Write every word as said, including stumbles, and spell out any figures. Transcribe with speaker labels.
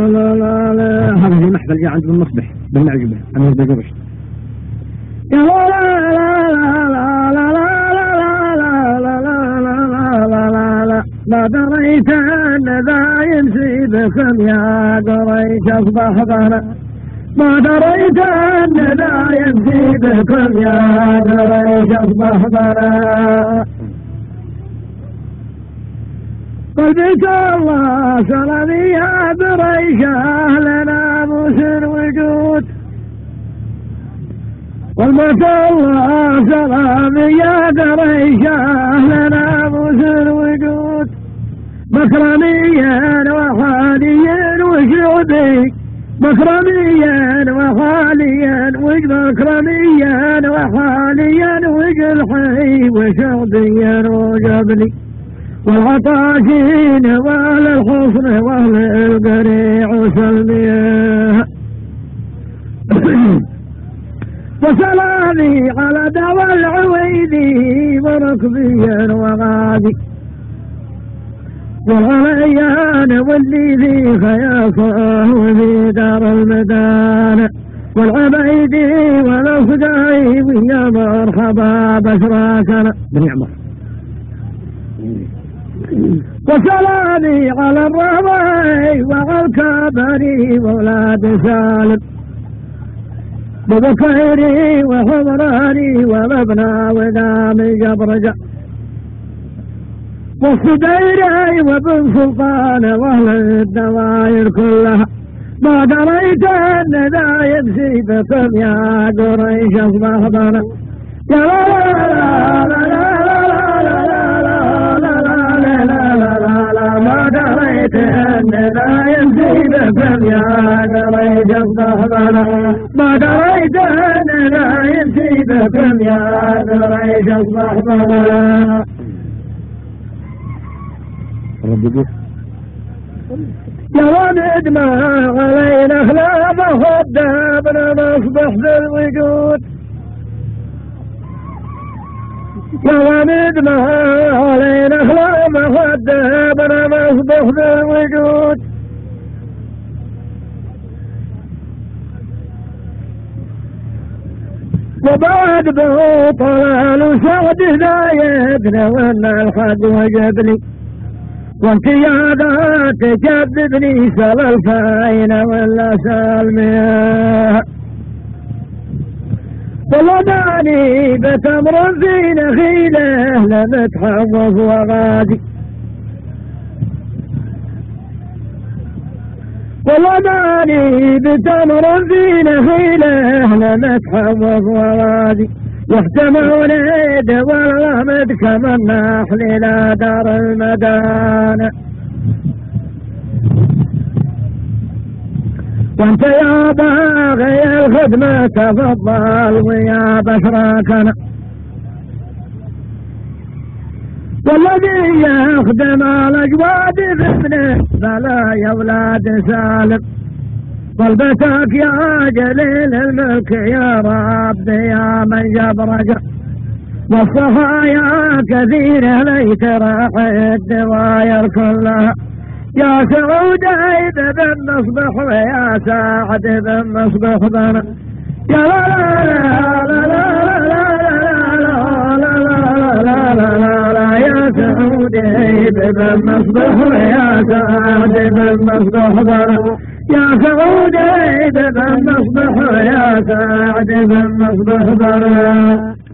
Speaker 1: لا لا لا هذا في محفل جاء عند المصبح بالمعجبة أنا بجرش يا لا لا لا لا لا لا لا لا لا لا ما دريت أن ذا يمشي بكم يا قريش أصبح ظهر ما دريت أن ذا يمشي بكم يا قريش أصبح ظهر قلبك الله سلامي يا قريش أهلنا موسى وجود قلبك الله سلامي يا قريش أهلنا موسى وجود مكرميا وخاليا وشعبي مكرميا وخاليا مكرميا وخاليا وجلحي وشعبيا وجبلي والعطاشين واهل الحصن واهل القريع وسلميه وسلامي على دوا العويدي وركبيا وغادي والغليان واللي في خياصه وفي دار المدان والعبيدي والأصدعي ويا مرحبا بشراكنا بنعمة وسلامي على الربيع وعلى الكبري وولاد سالم ببكيري وحمراني ومبنى وذا من جبرجة والصديري وابن سلطان واهل الدوائر كلها ما دريت ان ذا يمشي بكم يا قريش اصبح ظنا يا لا لا لا لا لا ما دريت ان ذا يمشي بكم يا قريش اصبح ظنا ما دريت ان ذا يمشي بكم يا قريش اصبح ظنا يا ولد ما علينا خلاف خدامنا نصبح بالوجود يا ولد ما علينا خلاف خدامنا نصبح بالوجود وبعد بطلال وسعد ذايبنا وانا الحد وجبني وانقيادات تجذبني سل الفاين ولا سالميه والله داني بتمر في نخيله لمتحفظ وغادي والله داني بتمر في نخيله لمتحفظ وغادي يحتمون ايد والغمد كما النحل الى دار المدان وانت يا باغي الخدمة تفضل ويا بشراكنا والذي يخدم الاجواد بابنه فلا يا اولاد سالم طلبتك يا جليل الملك يا رب يا من جبرجه والصفايا كثيرة ليت راح الدواير كلها يا سعود عيد بن مصبح ويا سعد بن مصبح بنا يا لا لا لا لا لا لا لا لا يا سعود عيد بن مصبح ويا سعد بن مصبح بنا يا سعود عيد بن مصبح ويا سعد بن مصبح بنا